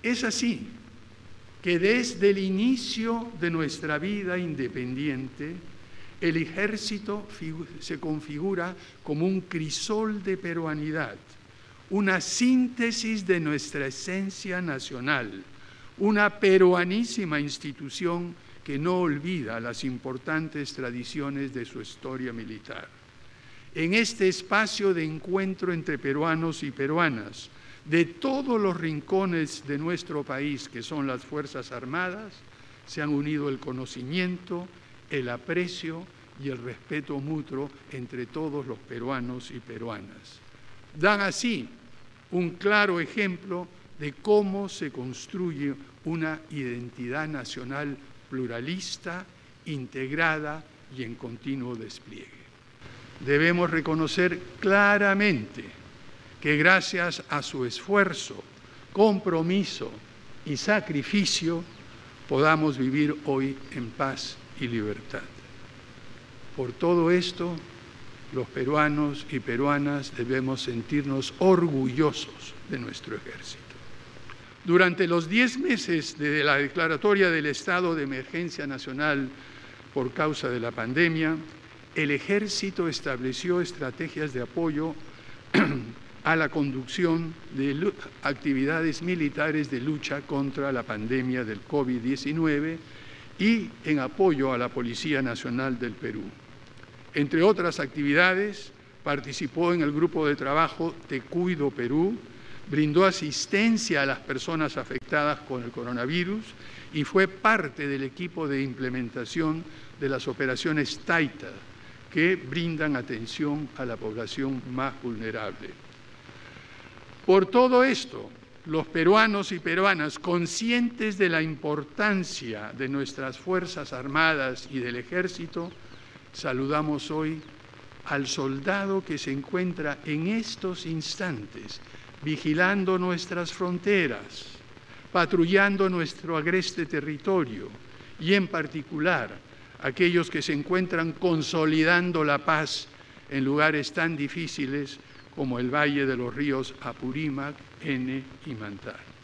Es así que desde el inicio de nuestra vida independiente, el ejército se configura como un crisol de peruanidad, una síntesis de nuestra esencia nacional, una peruanísima institución que no olvida las importantes tradiciones de su historia militar. En este espacio de encuentro entre peruanos y peruanas, de todos los rincones de nuestro país, que son las Fuerzas Armadas, se han unido el conocimiento, el aprecio y el respeto mutuo entre todos los peruanos y peruanas. Dan así un claro ejemplo de cómo se construye una identidad nacional pluralista, integrada y en continuo despliegue. Debemos reconocer claramente que gracias a su esfuerzo, compromiso y sacrificio podamos vivir hoy en paz y libertad. Por todo esto, los peruanos y peruanas debemos sentirnos orgullosos de nuestro ejército. Durante los 10 meses de la declaratoria del estado de emergencia nacional por causa de la pandemia, el ejército estableció estrategias de apoyo a la conducción de actividades militares de lucha contra la pandemia del COVID-19 y en apoyo a la Policía Nacional del Perú. Entre otras actividades, participó en el grupo de trabajo Te Cuido Perú, brindó asistencia a las personas afectadas con el coronavirus y fue parte del equipo de implementación de las operaciones Taita, que brindan atención a la población más vulnerable. Por todo esto, los peruanos y peruanas, conscientes de la importancia de nuestras Fuerzas Armadas y del Ejército, saludamos hoy al soldado que se encuentra en estos instantes vigilando nuestras fronteras, patrullando nuestro agreste territorio y, en particular, aquellos que se encuentran consolidando la paz en lugares tan difíciles como el Valle de los Ríos Apurímac, Ene y Mantar.